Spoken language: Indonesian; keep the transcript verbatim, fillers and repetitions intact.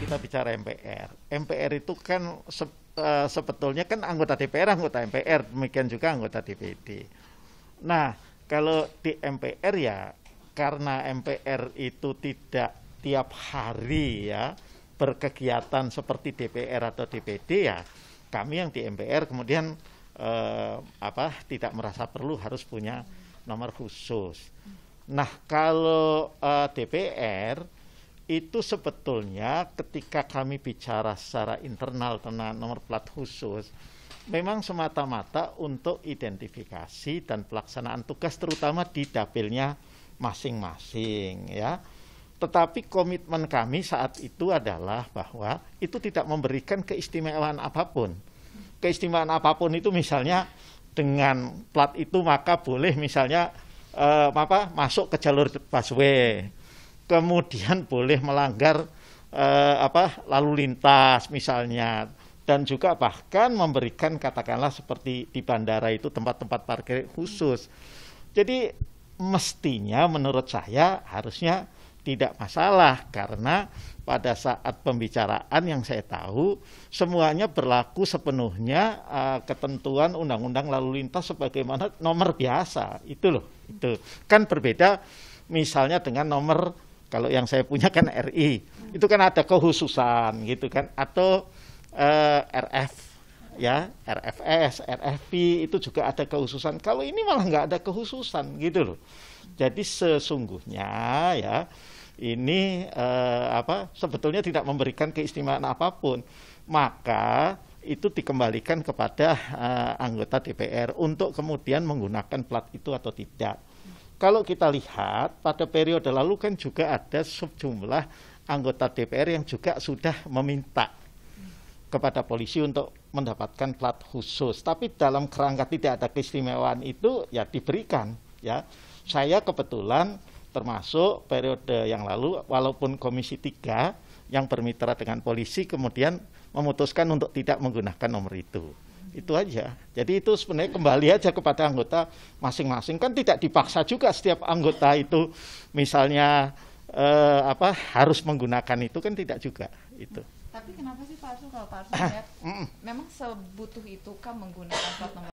kita bicara M P R. M P R itu kan se uh, sebetulnya kan anggota D P R, anggota M P R, demikian juga anggota D P D. Nah, kalau di M P R ya, karena M P R itu tidak tiap hari ya berkegiatan seperti D P R atau D P D, ya kami yang di M P R kemudian eh, apa tidak merasa perlu harus punya nomor khusus. Nah, kalau eh, D P R itu sebetulnya ketika kami bicara secara internal tentang nomor plat khusus, memang semata-mata untuk identifikasi dan pelaksanaan tugas terutama di dapilnya masing-masing ya. Tetapi komitmen kami saat itu adalah bahwa itu tidak memberikan keistimewaan apapun. Keistimewaan apapun itu misalnya dengan plat itu maka boleh misalnya eh, apa masuk ke jalur busway, kemudian boleh melanggar eh, apa lalu lintas misalnya, dan juga bahkan memberikan katakanlah seperti di bandara itu tempat-tempat parkir khusus. Jadi mestinya menurut saya harusnya tidak masalah, karena pada saat pembicaraan yang saya tahu semuanya berlaku sepenuhnya uh, ketentuan undang-undang lalu lintas sebagaimana nomor biasa itu loh. Itu kan berbeda misalnya dengan nomor, kalau yang saya punya kan R I, itu kan ada kekhususan gitu kan, atau uh, R F ya, R F S, R F P itu juga ada kekhususan. Kalau ini malah nggak ada kekhususan gitu loh. Jadi sesungguhnya ya ini eh, apa sebetulnya tidak memberikan keistimewaan apapun, maka itu dikembalikan kepada eh, anggota D P R untuk kemudian menggunakan plat itu atau tidak. Kalau kita lihat pada periode lalu kan juga ada sejumlah anggota D P R yang juga sudah meminta kepada polisi untuk mendapatkan plat khusus, tapi dalam kerangka tidak ada keistimewaan itu ya diberikan ya. Saya kebetulan termasuk periode yang lalu, walaupun Komisi tiga yang bermitra dengan polisi kemudian memutuskan untuk tidak menggunakan nomor itu. Itu aja. Jadi itu sebenarnya kembali aja kepada anggota masing-masing. Kan tidak dipaksa juga setiap anggota itu misalnya eh, apa harus menggunakan itu, kan tidak juga itu. Tapi kenapa sih Pak Arsul, kalau Pak Arsul lihat memang sebutuh itu kan menggunakan plat nomor